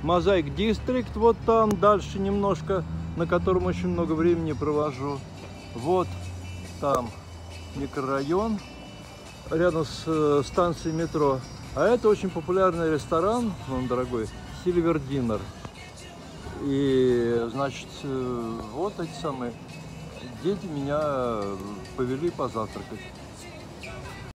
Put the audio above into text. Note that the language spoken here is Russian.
Мозаик Дистрикт, вот там, дальше немножко, на котором очень много времени провожу. Вот там микрорайон, рядом с станцией метро. А это очень популярный ресторан, он дорогой, Silver Dinner. И, значит, вот эти самые дети меня повели позавтракать.